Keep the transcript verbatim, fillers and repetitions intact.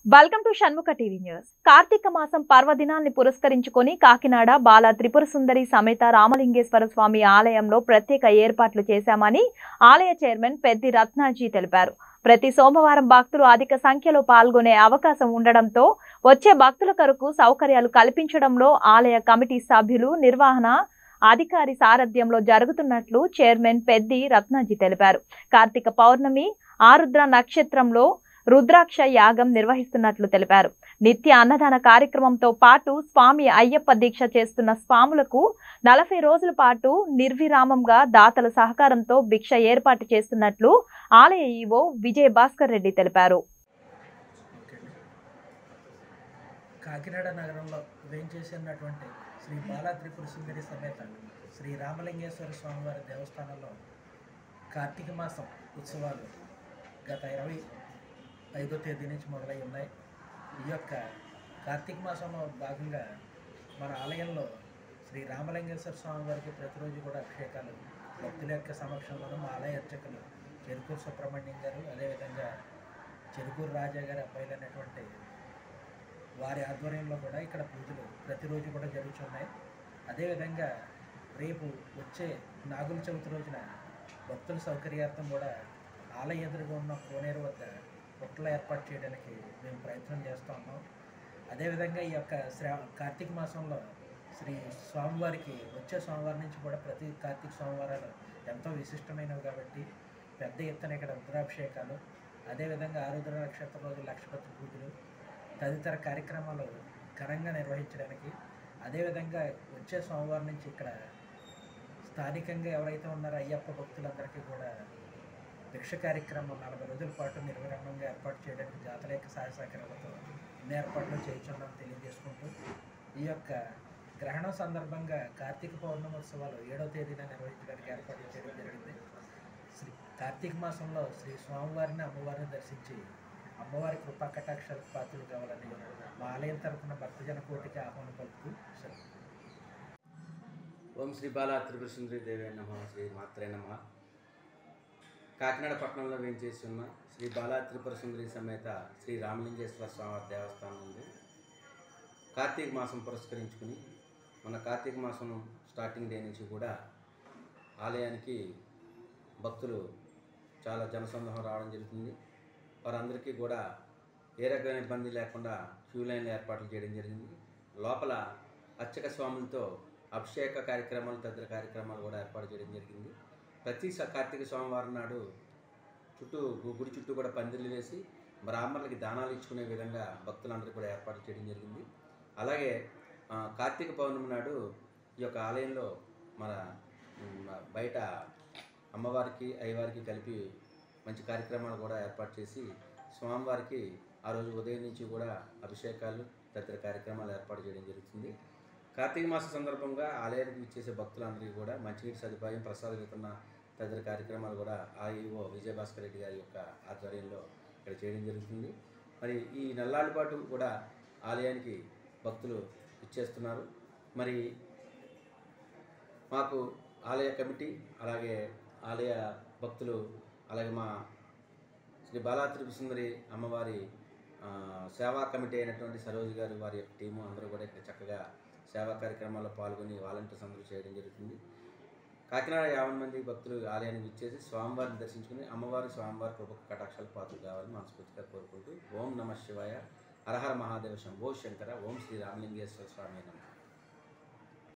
Welcome to Shanmukha TV news. కార్తీక మాసం పర్వదినాన్ని పురస్కరించుకొని కాకినాడ బాల త్రిపుర సుందరి సమేత రామలింగేశ్వర స్వామి ఆలయంలో ప్రత్యేక ఏర్పాట్లు చేశామని ఆలయ చైర్మన్ పెద్ది రత్నాజీ తెలిపారు. ప్రతి సోమవారం భక్తులు అధిక సంఖ్యలో పాల్గొనే అవకాశం ఉండడంతో వచ్చే భక్తుల కొరకు సౌకర్యాలు కల్పించడంలో ఆలయ కమిటీ సభ్యులు నిర్వహణ అధికారి సారథ్యంలో జరుగుతున్నట్లు చైర్మన్ పెద్ది రత్నాజీ తెలిపారు. కార్తీక పౌర్ణమి ఆరుద్ర నక్షత్రంలో రుద్రాక్ష యాగం నిర్వహిస్తున్నట్లు తెలిపారు. నిత్య అన్నదాన కార్యక్రమంతో పాటు స్వామి అయ్యప్ప దీక్ష చేస్తున్న స్వాములకు నలభై రోజుల పాటు నిర్విరామంగా దాతల సహకారంతో భిక్ష ఏర్పాటు చేస్తున్నట్లు ఆలయ ఈవో విజయ భాస్కర్ రెడ్డి తెలిపారు. కాకినాడ నగరంలో వేంచేసినటువంటి శ్రీ బాల త్రిపుర సుందరి సమేత శ్రీ రామలింగేశ్వర స్వామివారి దేవస్థానంలో కార్తీక మాసం ఉత్సవాలు గత ఇరవై ఐదో తేదీ నుంచి మొదలై ఉన్నాయి. ఈ యొక్క కార్తీక మాసంలో భాగంగా మన ఆలయంలో శ్రీ రామలింగేశ్వర స్వామి వారికి ప్రతిరోజు కూడా అభిషేకాలు భక్తుల యొక్క సమక్షంలోనూ మా ఆలయ అర్చకులు చెరుకూరు సుబ్రహ్మణ్యం గారు, అదేవిధంగా చెరుకూరు రాజా గారి అబ్బాయిలైనటువంటి వారి ఆధ్వర్యంలో కూడా ఇక్కడ పూజలు ప్రతిరోజు కూడా జరుగుతున్నాయి. అదేవిధంగా రేపు వచ్చే నాగుల చవితి రోజున భక్తుల సౌకర్యార్థం కూడా ఆలయ ఎదురుగా ఉన్న కోనేరు వద్ద పుట్టలు ఏర్పాటు చేయడానికి మేము ప్రయత్నం చేస్తూ ఉన్నాం. అదేవిధంగా ఈ యొక్క శ్రా కార్తీక మాసంలో శ్రీ స్వామివారికి వచ్చే సోమవారం నుంచి కూడా ప్రతి కార్తీక సోమవారాలు ఎంతో విశిష్టమైనవి కాబట్టి పెద్ద ఎత్తున ఇక్కడ రుద్రాభిషేకాలు, అదేవిధంగా ఆరుద్ర నక్షత్రం రోజు లక్షపతి పూజలు తదితర కార్యక్రమాలు ఘనంగా నిర్వహించడానికి, అదేవిధంగా వచ్చే సోమవారం నుంచి ఇక్కడ స్థానికంగా ఎవరైతే ఉన్నారో అయ్యప్ప భక్తులందరికీ కూడా భిక్ష కార్యక్రమం నలభై రోజుల పాటు నిర్విరామంగా ఏర్పాటు చేయడానికి జాతర యొక్క సహాయ సహకారాలతో ఇన్ని ఏర్పాట్లు చేయించున్నాం తెలియజేసుకుంటూ, ఈ యొక్క గ్రహణం సందర్భంగా కార్తీక పౌర్ణమోత్సవాలు ఏడవ తేదీన నిర్వహించడానికి ఏర్పాట్లు చేయడం జరిగింది. శ్రీ కార్తీక మాసంలో శ్రీ స్వామివారిని అమ్మవారిని దర్శించి అమ్మవారి కృపా కటాక్షాలకు పాత్రలు కావాలని మా ఆలయం తరఫున భక్తజన కోటికి ఆహ్వానం పలుకుతూ సరే. ఓం శ్రీ బాల త్రిపుర సుందరి దేవే నమః. శ్రీ మాత్రే నమః. కాకినాడ పట్టణంలో వేంచేసి ఉన్న శ్రీ బాల త్రిపుర సుందరి సమేత శ్రీ రామలింగేశ్వర స్వామి దేవస్థానం ఉంది. కార్తీక మాసం పురస్కరించుకుని మన కార్తీక మాసం స్టార్టింగ్ డే నుంచి కూడా ఆలయానికి భక్తులు చాలా జనసందోహం రావడం జరుగుతుంది. వారందరికీ కూడా ఏ రకమైన ఇబ్బంది లేకుండా క్యూ లైన్లు ఏర్పాట్లు చేయడం జరిగింది. లోపల అర్చక స్వాములతో అభిషేక కార్యక్రమాలు తదితర కార్యక్రమాలు కూడా ఏర్పాటు చేయడం జరిగింది. ప్రతి కార్తీక సోమవారం నాడు చుట్టూ గుడి చుట్టూ కూడా పందిర్లు వేసి బ్రాహ్మణులకి దానాలు ఇచ్చుకునే విధంగా భక్తులందరూ కూడా ఏర్పాటు చేయడం జరిగింది. అలాగే కార్తీక పౌర్ణమి నాడు ఈ యొక్క ఆలయంలో మన బయట అమ్మవారికి అయ్యవారికి కలిపి మంచి కార్యక్రమాలు కూడా ఏర్పాటు చేసి స్వామివారికి ఆ రోజు ఉదయం నుంచి కూడా అభిషేకాలు తదితర కార్యక్రమాలు ఏర్పాటు చేయడం జరుగుతుంది. కార్తీక మాస సందర్భంగా ఆలయానికి ఇచ్చేసే భక్తులందరికీ కూడా మంచినీటి సదుపాయం, ప్రసాద వితరణ తదితర కార్యక్రమాలు కూడా ఆఈఓ విజయ భాస్కర్ రెడ్డి గారి యొక్క ఆధ్వర్యంలో ఇక్కడ చేయడం జరుగుతుంది. మరి ఈ నెల్లాళ్ళ పాటు కూడా ఆలయానికి భక్తులు ఇచ్చేస్తున్నారు. మరి మాకు ఆలయ కమిటీ, అలాగే ఆలయ భక్తులు, అలాగే మా శ్రీ బాల త్రిపుర సుందరి అమ్మవారి సేవా కమిటీ అయినటువంటి సరోజ్ గారు, వారి యొక్క టీము అందరూ కూడా ఇక్కడ చక్కగా సేవా కార్యక్రమాల్లో పాల్గొని వాలంటీర్స్ అందరూ చేయడం జరుగుతుంది. కాకినాడ యాభై మంది భక్తులు ఆలయానికి ఇచ్చేసి స్వామివారిని దర్శించుకుని అమ్మవారి స్వామివారి కృప కటాక్షాలు పాత్రలు కావాలని మనస్ఫూర్తిగా కోరుకుంటూ ఓం నమః శివాయ, హర హర మహాదేవ శంభో శంకర, ఓం శ్రీ రామలింగేశ్వర స్వామి నమః.